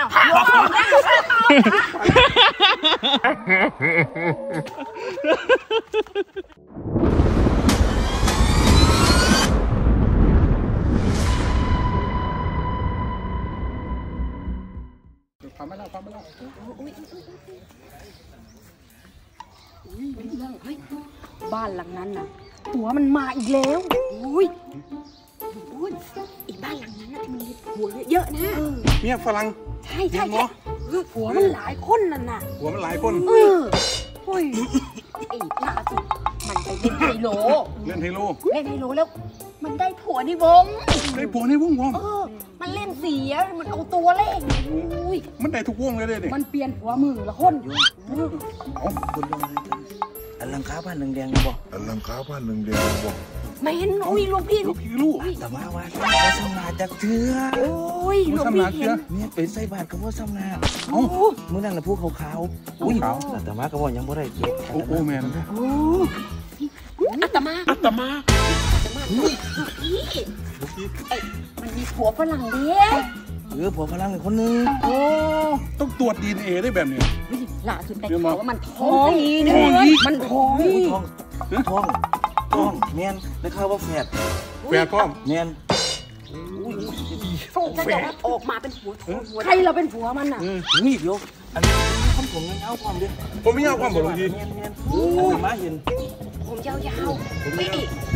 ทำไม่ได้บ้านหลังนั้นน่ะหัวมันมาอีกแล้วอุ้ยอีกบ้านหลังนั้นน่ะที่มันหัวเยอะนะเมียฝรั่งใช่หัวมันหลายคนนั่นน่ะหัวมันหลายคนโอ้ยไอ้ล่าสุดมันไปเล่นไฮโลแล้วมันได้ผัวในวงมันเล่นเสียมันเอาตัวเล่นมันได้ทุกวงเลยดิมันเปลี่ยนหัวมือละคนเอาคนลงอันลังค้าบ้านแดงบอกไม่เห็นอุ้ยหลวงพี่ลูกแต่มาว่าเขาสำนาจากเถื่อโอ้ยหลวงพี่เห็นเนี่ยเป็นไส้บาทกับว่าสำนามื่อนั่งน่ะพวกขาวอุ้ยแต่มากับว่ายังไม่ได้เก็บโอ้แม่นะอัตมามันมีผัวฝรั่งเด้ผัวฝรั่งคนนึงต้องตรวจ DNA ได้แบบนี้ล่าสุดแต่เขาว่ามันท้องมันท้องเมียนได้ข่าวว่าแฝดพ่อเมียนจะออกมาเป็นผัวใครเราเป็นผัวมันน่ะนี่เดี๋ยวอันนี้ผมยังเอาความดิผมไม่เอาความบอกทีเมียนมาเห็นผมยาวนี่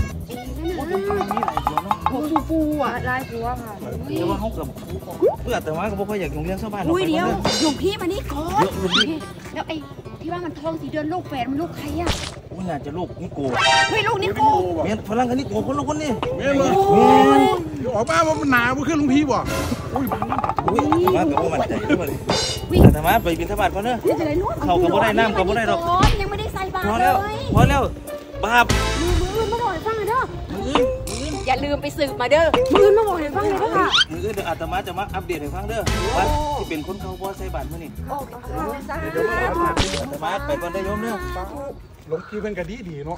ผมฟูอ่ะลายผัวค่ะแต่ว่าเขากับเพื่อแต่ว่าก็บอกว่าอยากลงเลี้ยงชาวบ้านเดี๋ยวหลวงพี่มานี่ก่อนแล้วไอ้ที่ว่ามันท้อง4 เดือนลูกแฝดมันลูกใครอ่ะน่าจะลูกนิโก้ลูกนิโก้เมียนฝรั่งกับนิโก้คนละคนนี่เมียนออกมาว่ามันหนาว่าขึ้นลุงพี่บ่มากับว่ามันใจด้วยแต่มาไปบินทบาทเพราะเนอะเขากับว่าได้น้ำกับว่าได้ดอกยังไม่ได้ใส่บาตรพอแล้วบาปมือมาบอกให้ฟังเด้ออย่าลืมไปสืบมาเด้อมือมาบอกให้ฟังเลยค่ะมือเดี๋ยวอาตมาจะมาอัปเดตให้ฟังเด้อว่าที่เป็นคนเขาบ่ใส่บาตรมื้อนี้เดี๋ยวอาตมาไปก่อนได้โยมเด้อหลวงพี่เป็นกะดีเนาะ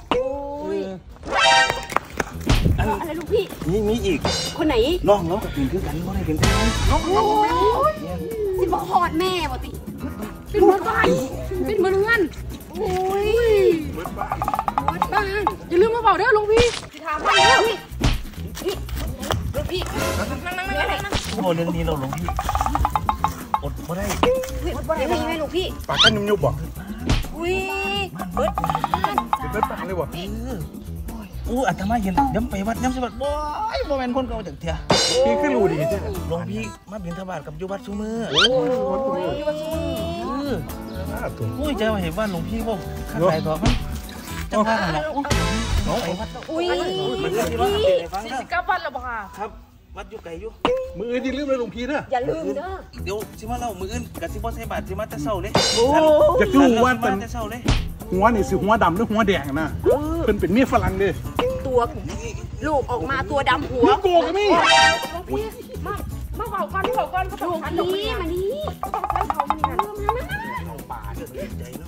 อะไรลูกพี่มีอีกคนไหนน้องเนาะเป็นคือกันบ่ได้เป็นกันน้องสิบ่ฮอดแม่บ่ติเป็นเหมือนบ้านเป็นเหมือนเงินโอ้ยบ้านอย่าลืมมาบอกเด้อลุงพี่ถามให้เด้อลุงพี่นั่งโอ้เรื่องนี้เราลุงพี่อดบ่ได้ให้ลุงพี่ปากกันยุ่บบ่อุ้ยเบิดปากเลยบ่อาตมาเห็นย้ำไปวัดย้ำสิวัดบ่แม่นคนเก่าจากเถียพี่ขึ้นรู้ดีใช่ไหมหลวงพี่มาบิณฑบาตกับยุวัดซุมืออุ้ยใจมาเห็นว่าหลวงพี่บ่ข้างในตัวมันจังหวะนั่นแหละอุ้ย49 วันแล้วบ่ค่ะครับวัดอยู่ไกลอยู่มืออื่นอย่าลืมเลยหลวงพี่นะอย่าลืมเด้อเดี๋ยวสิมาเล่ามืออื่นกับสิบ่ใส่บาตรสิมาแต่เช้าเลยจะรู้ว่าเป็นแต่เช้าเลยหัวนี่สิหัวดำหรือหัวแดงนะเป็นเมียฝรั่งเลยตัวลูกออกมาตัวดำหัวโกกันนี่มาเผากันก็ต้องฉันตรงนี้มานี่ป่าเดือดใจเนาะ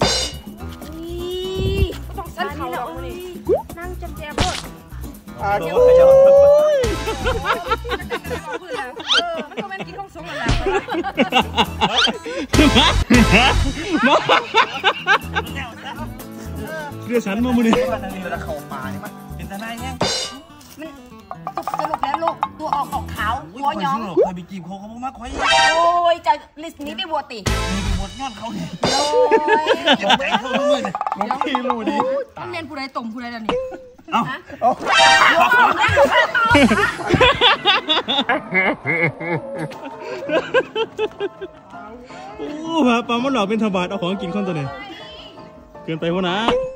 ก็ต้องสั่นเขาเรานี่นั่งแจมๆเบิดเดี๋ยวมันก็แม่นกินของสงฆ์อะไรเรื่องฉันมามือนี่วันนี้เราเข้าป่าเนี่ยมันเป็นทนายแห้งมันสรุปแล้วลูกตัวออกขาวหัวย้อมเคยไปจีบเขามากคอยโอ้ยจะลิสต์นี้ไปบวชติมีไปบวชย้อนเขาเนี่ยโอ้ยเก็บใจเขามือเนี่ยน้องพี่รู้ดีต้องเรียนผู้ใดตรงผู้ใดล่ะนี่โอ้พาปลาหมอหลอกเป็นธบาตเอาของกินข้อนตัวเนี่ยเกินไปวะนะ